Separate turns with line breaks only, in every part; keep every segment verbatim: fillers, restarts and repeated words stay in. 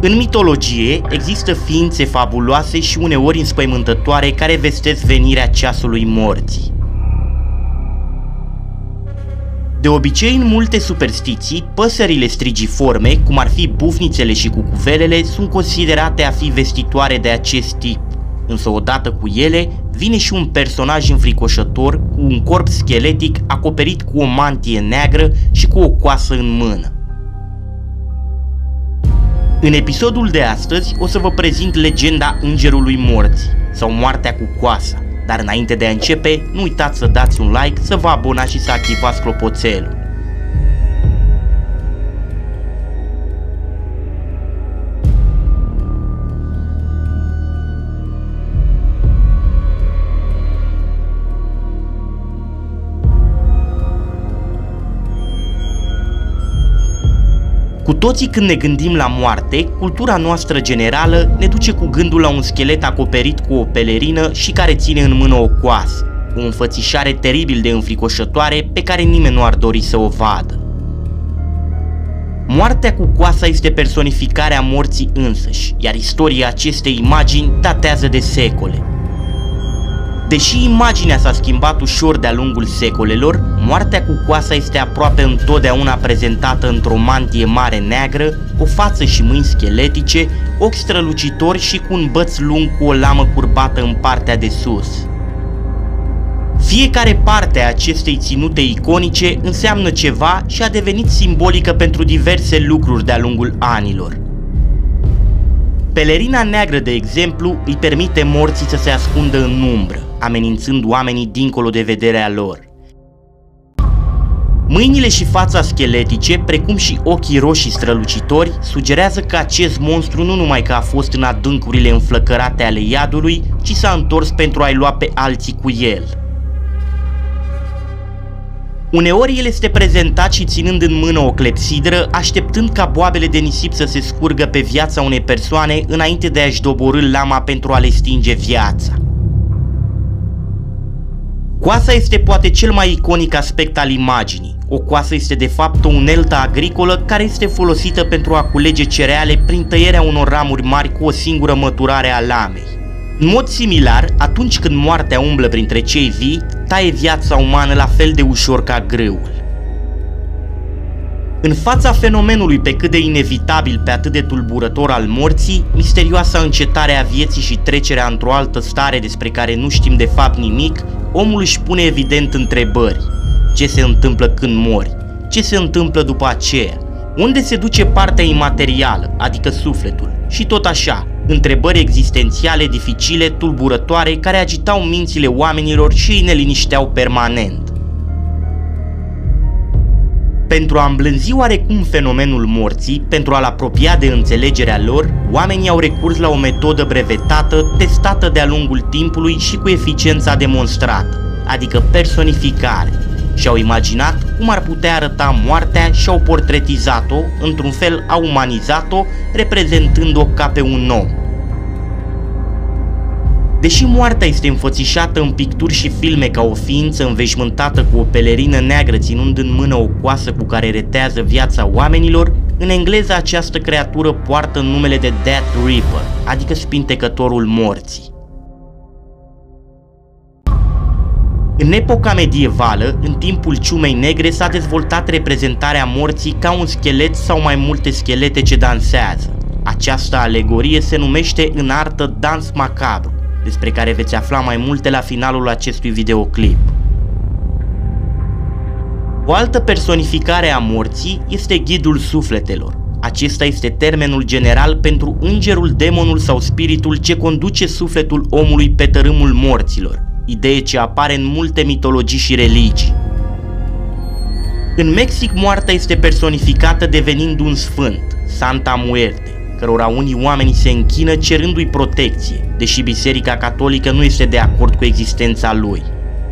În mitologie există ființe fabuloase și uneori înspăimântătoare care vestesc venirea ceasului morții. De obicei, în multe superstiții, păsările strigiforme, cum ar fi bufnițele și cucuvelele, sunt considerate a fi vestitoare de acest tip. Însă odată cu ele, vine și un personaj înfricoșător cu un corp scheletic acoperit cu o mantie neagră și cu o coasă în mână. În episodul de astăzi o să vă prezint legenda Îngerului Morții sau Moartea cu coasa, dar înainte de a începe, nu uitați să dați un like, să vă abonați și să activați clopoțelul. Cu toții când ne gândim la moarte, cultura noastră generală ne duce cu gândul la un schelet acoperit cu o pelerină și care ține în mână o coasă, o înfățișare teribil de înfricoșătoare pe care nimeni nu ar dori să o vadă. Moartea cu coasa este personificarea morții însăși, iar istoria acestei imagini datează de secole. Deși imaginea s-a schimbat ușor de-a lungul secolelor, moartea cu coasa este aproape întotdeauna prezentată într-o mantie mare neagră, o față și mâini scheletice, ochi strălucitori și cu un băț lung cu o lamă curbată în partea de sus. Fiecare parte a acestei ținute iconice înseamnă ceva și a devenit simbolică pentru diverse lucruri de-a lungul anilor. Pelerina neagră, de exemplu, îi permite morții să se ascundă în umbră, amenințând oamenii dincolo de vederea lor. Mâinile și fața scheletice, precum și ochii roșii strălucitori, sugerează că acest monstru nu numai că a fost în adâncurile înflăcărate ale iadului, ci s-a întors pentru a-i lua pe alții cu el. Uneori el este prezentat și ținând în mână o clepsidră, așteptând ca boabele de nisip să se scurgă pe viața unei persoane înainte de a-și doborî lama pentru a le stinge viața. Coasa este poate cel mai iconic aspect al imaginii. O coasă este de fapt o uneltă agricolă care este folosită pentru a culege cereale prin tăierea unor ramuri mari cu o singură măturare a lamei. În mod similar, atunci când moartea umblă printre cei vii, taie viața umană la fel de ușor ca grâul. În fața fenomenului pe cât de inevitabil pe atât de tulburător al morții, misterioasa încetare a vieții și trecerea într-o altă stare despre care nu știm de fapt nimic, omul își pune evident întrebări. Ce se întâmplă când mori? Ce se întâmplă după aceea? Unde se duce partea imaterială, adică sufletul? Și tot așa, întrebări existențiale dificile, tulburătoare, care agitau mințile oamenilor și îi nelinișteau permanent. Pentru a îmblânzi oarecum fenomenul morții, pentru a-l apropia de înțelegerea lor, oamenii au recurs la o metodă brevetată, testată de-a lungul timpului și cu eficiența demonstrată, adică personificare. Și-au imaginat cum ar putea arăta moartea și au portretizat-o, într-un fel au umanizat-o, reprezentând-o ca pe un om. Deși moartea este înfățișată în picturi și filme ca o ființă înveșmântată cu o pelerină neagră ținând în mână o coasă cu care retează viața oamenilor, în engleză această creatură poartă numele de Death Reaper, adică spintecătorul morții. În epoca medievală, în timpul ciumei negre, s-a dezvoltat reprezentarea morții ca un schelet sau mai multe schelete ce dansează. Această alegorie se numește în artă dans macabru, despre care veți afla mai multe la finalul acestui videoclip. O altă personificare a morții este ghidul sufletelor. Acesta este termenul general pentru îngerul, demonul sau spiritul ce conduce sufletul omului pe tărâmul morților, idee ce apare în multe mitologii și religii. În Mexic, moartea este personificată devenind un sfânt, Santa Muerte, cărora unii oameni se închină cerându-i protecție, deși Biserica Catolică nu este de acord cu existența lui.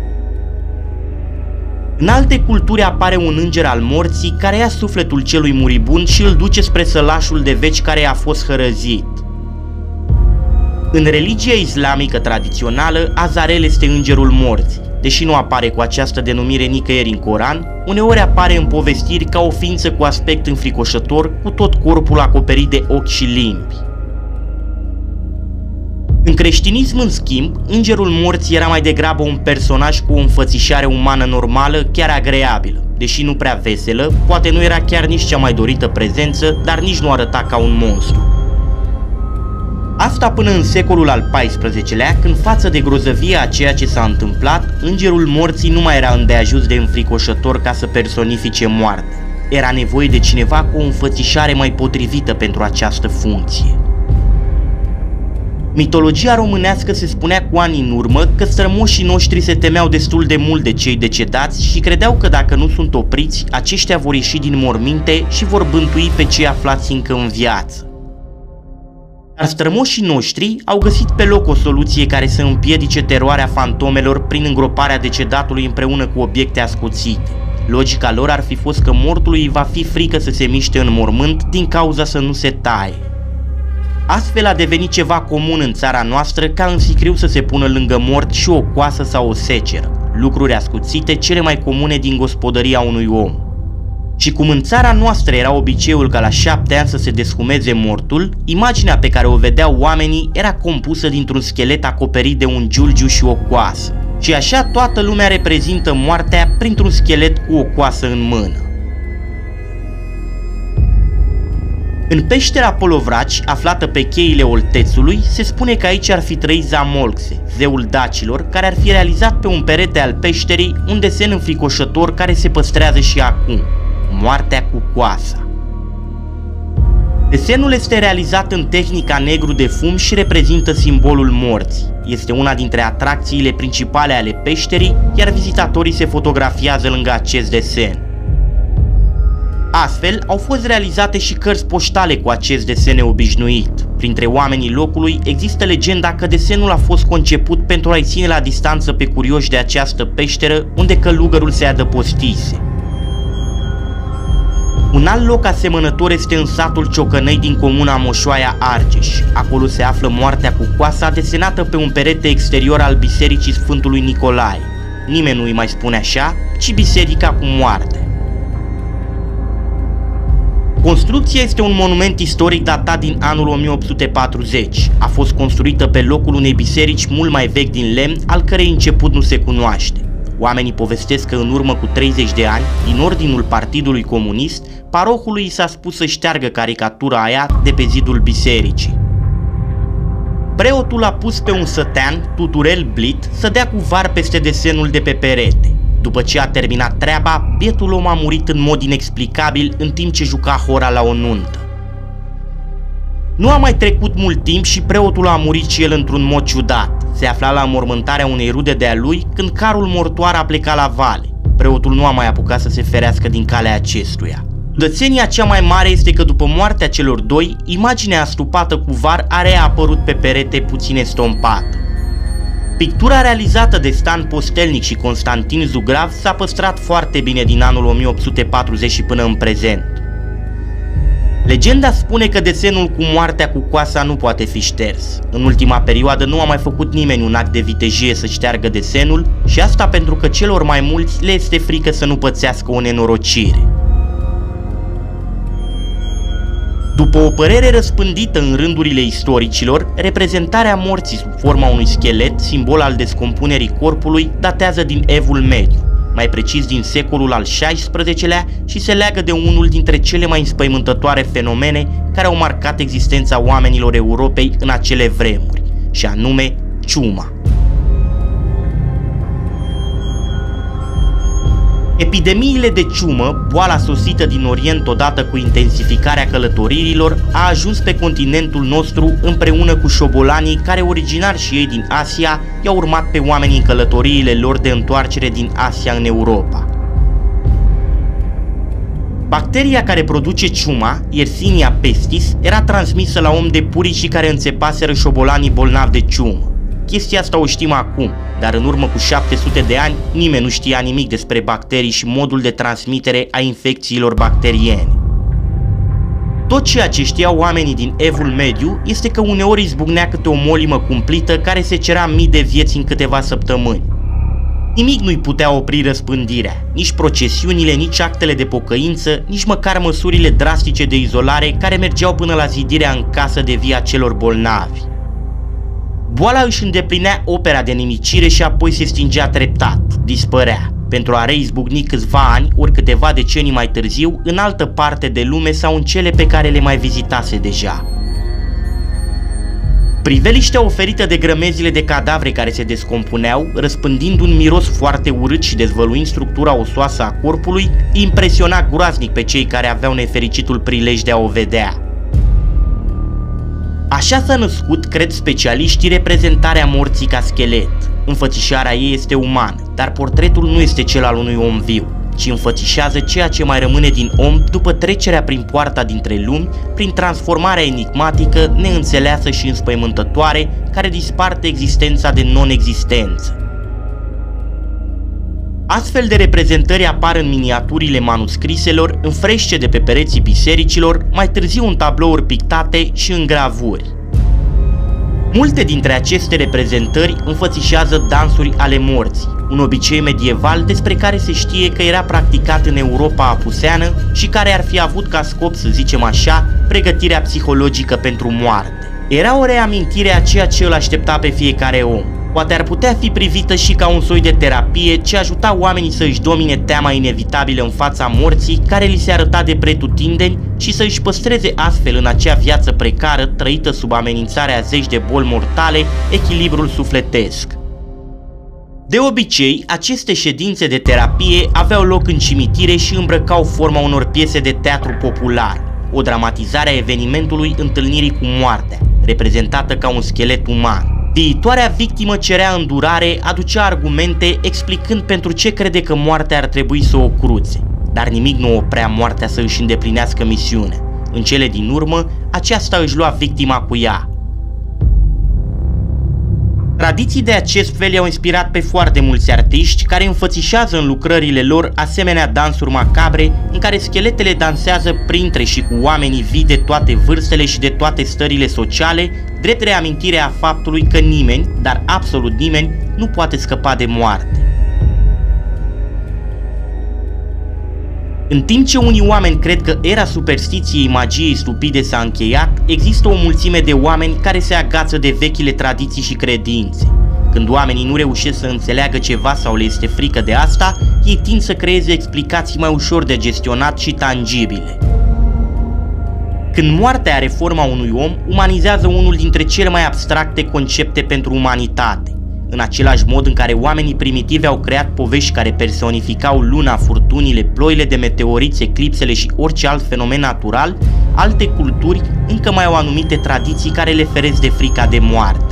În alte culturi apare un înger al morții care ia sufletul celui muribund și îl duce spre sălașul de veci care a fost hărăzit. În religia islamică tradițională, Azarel este îngerul morții, deși nu apare cu această denumire nicăieri în Coran, uneori apare în povestiri ca o ființă cu aspect înfricoșător, cu tot corpul acoperit de ochi și limbi. În creștinism, în schimb, îngerul morții era mai degrabă un personaj cu o înfățișare umană normală, chiar agreabilă, deși nu prea veselă, poate nu era chiar nici cea mai dorită prezență, dar nici nu arăta ca un monstru. Asta până în secolul al paisprezecelea, când față de grozăvia a ceea ce s-a întâmplat, îngerul morții nu mai era îndeajuns de înfricoșător ca să personifice moartea. Era nevoie de cineva cu o înfățișare mai potrivită pentru această funcție. Mitologia românească se spunea cu ani în urmă că strămoșii noștri se temeau destul de mult de cei decedați și credeau că dacă nu sunt opriți, aceștia vor ieși din morminte și vor bântui pe cei aflați încă în viață. Dar strămoșii noștri au găsit pe loc o soluție care să împiedice teroarea fantomelor prin îngroparea decedatului împreună cu obiecte ascuțite. Logica lor ar fi fost că mortului îi va fi frică să se miște în mormânt din cauza să nu se taie. Astfel a devenit ceva comun în țara noastră ca în sicriu să se pună lângă mort și o coasă sau o seceră, lucruri ascuțite cele mai comune din gospodăria unui om. Și cum în țara noastră era obiceiul ca la șapte ani să se descumeze mortul, imaginea pe care o vedeau oamenii era compusă dintr-un schelet acoperit de un giulgiu și o coasă. Și așa toată lumea reprezintă moartea printr-un schelet cu o coasă în mână. În peștera Polovraci, aflată pe cheile Oltețului, se spune că aici ar fi trăit Zamolxe, zeul dacilor, care ar fi realizat pe un perete al peșterii un desen înfricoșător care se păstrează și acum: moartea cu coasa. Desenul este realizat în tehnica negru de fum și reprezintă simbolul morții. Este una dintre atracțiile principale ale peșterii, iar vizitatorii se fotografiază lângă acest desen. Astfel, au fost realizate și cărți poștale cu acest desen neobișnuit. Printre oamenii locului există legenda că desenul a fost conceput pentru a-i ține la distanță pe curioși de această peșteră unde călugărul se adăpostise. Un alt loc asemănător este în satul Ciocănăi din comuna Moșoaia, Argeș. Acolo se află moartea cu coasa desenată pe un perete exterior al bisericii Sfântului Nicolae. Nimeni nu îi mai spune așa, ci biserica cu moarte. Construcția este un monument istoric datat din anul o mie opt sute patruzeci. A fost construită pe locul unei biserici mult mai vechi din lemn, al cărei început nu se cunoaște. Oamenii povestesc că în urmă cu treizeci de ani, din ordinul Partidului Comunist, parohului i s-a spus să șteargă caricatura aia de pe zidul bisericii. Preotul a pus pe un sătean, Tuturel Blit, să dea cu var peste desenul de pe perete. După ce a terminat treaba, bietul om a murit în mod inexplicabil în timp ce juca hora la o nuntă. Nu a mai trecut mult timp și preotul a murit și el într-un mod ciudat. Se afla la înmormântarea unei rude de-a lui când carul mortoar a plecat la vale. Preotul nu a mai apucat să se ferească din calea acestuia. Ciudățenia cea mai mare este că după moartea celor doi, imaginea astupată cu var a reapărut pe perete puțin estompată. Pictura realizată de Stan Postelnic și Constantin Zugrav s-a păstrat foarte bine din anul o mie opt sute patruzeci și până în prezent. Legenda spune că desenul cu moartea cu coasa nu poate fi șters. În ultima perioadă nu a mai făcut nimeni un act de vitejie să șteargă desenul și asta pentru că celor mai mulți le este frică să nu pățească o nenorocire. După o părere răspândită în rândurile istoricilor, reprezentarea morții sub forma unui schelet, simbol al descompunerii corpului, datează din Evul Mediu, mai precis din secolul al șaisprezecelea, și se leagă de unul dintre cele mai înspăimântătoare fenomene care au marcat existența oamenilor Europei în acele vremuri, și anume ciuma. Epidemiile de ciumă, boala sosită din Orient odată cu intensificarea călătoririlor, a ajuns pe continentul nostru împreună cu șobolanii care, originari și ei din Asia, i-au urmat pe oameni în călătoriile lor de întoarcere din Asia în Europa. Bacteria care produce ciuma, Yersinia pestis, era transmisă la om de puricii care înțepaseră șobolanii bolnavi de ciumă. Chestia asta o știm acum, dar în urmă cu șapte sute de ani nimeni nu știa nimic despre bacterii și modul de transmitere a infecțiilor bacteriene. Tot ceea ce știau oamenii din Evul Mediu este că uneori izbucnea câte o molimă cumplită care se cerea mii de vieți în câteva săptămâni. Nimic nu-i putea opri răspândirea, nici procesiunile, nici actele de pocăință, nici măcar măsurile drastice de izolare care mergeau până la zidirea în casă de vii a celor bolnavi. Boala își îndeplinea opera de nimicire și apoi se stingea treptat, dispărea, pentru a reizbucni câțiva ani, ori câteva decenii mai târziu, în altă parte de lume sau în cele pe care le mai vizitase deja. Priveliștea oferită de grămezile de cadavre care se descompuneau, răspândind un miros foarte urât și dezvăluind structura osoasă a corpului, impresiona groaznic pe cei care aveau nefericitul prilej de a o vedea. Așa s-a născut, cred specialiștii, reprezentarea morții ca schelet. Înfățișarea ei este umană, dar portretul nu este cel al unui om viu, ci înfățișează ceea ce mai rămâne din om după trecerea prin poarta dintre lumi, prin transformarea enigmatică, neînțeleasă și înspăimântătoare, care disparte existența de non-existență. Astfel de reprezentări apar în miniaturile manuscriselor, în frește de pe pereții bisericilor, mai târziu în tablouri pictate și în gravuri. Multe dintre aceste reprezentări înfățișează dansuri ale morții, un obicei medieval despre care se știe că era practicat în Europa apuseană și care ar fi avut ca scop, să zicem așa, pregătirea psihologică pentru moarte. Era o reamintire a ceea ce îl aștepta pe fiecare om. Poate ar putea fi privită și ca un soi de terapie ce ajuta oamenii să își domine teama inevitabilă în fața morții care li se arăta de pretutindeni și să își păstreze astfel în acea viață precară trăită sub amenințarea zeci de boli mortale echilibrul sufletesc. De obicei, aceste ședințe de terapie aveau loc în cimitire și îmbrăcau forma unor piese de teatru popular, o dramatizare a evenimentului întâlnirii cu moartea, reprezentată ca un schelet uman. Viitoarea victimă cerea îndurare, aducea argumente explicând pentru ce crede că moartea ar trebui să o cruțe, dar nimic nu oprea moartea să își îndeplinească misiunea. În cele din urmă, aceasta își lua victima cu ea. Tradiții de acest fel i-au inspirat pe foarte mulți artiști care înfățișează în lucrările lor asemenea dansuri macabre în care scheletele dansează printre și cu oamenii vii de toate vârstele și de toate stările sociale, drept reamintire a faptului că nimeni, dar absolut nimeni, nu poate scăpa de moarte. În timp ce unii oameni cred că era superstiției magiei stupide s-a încheiat, există o mulțime de oameni care se agață de vechile tradiții și credințe. Când oamenii nu reușesc să înțeleagă ceva sau le este frică de asta, ei tind să creeze explicații mai ușor de gestionat și tangibile. Când moartea are forma unui om, umanizează unul dintre cele mai abstracte concepte pentru umanitate. În același mod în care oamenii primitivi au creat povești care personificau luna, furtunile, ploile de meteoriți, eclipsele și orice alt fenomen natural, alte culturi încă mai au anumite tradiții care le feresc de frica de moarte.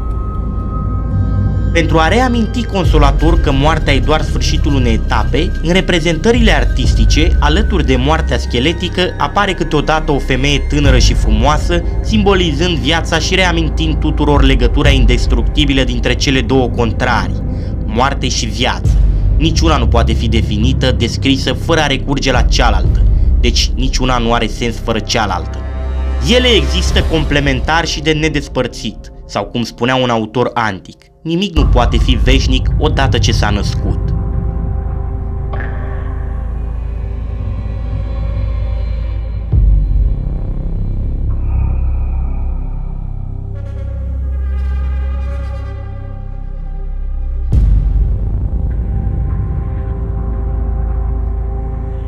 Pentru a reaminti consolator că moartea e doar sfârșitul unei etape, în reprezentările artistice, alături de moartea scheletică, apare câteodată o femeie tânără și frumoasă, simbolizând viața și reamintind tuturor legătura indestructibilă dintre cele două contrarii, moarte și viață. Niciuna nu poate fi definită, descrisă, fără a recurge la cealaltă, deci niciuna nu are sens fără cealaltă. Ele există complementar și de nedespărțit, sau cum spunea un autor antic, nimic nu poate fi veșnic odată ce s-a născut.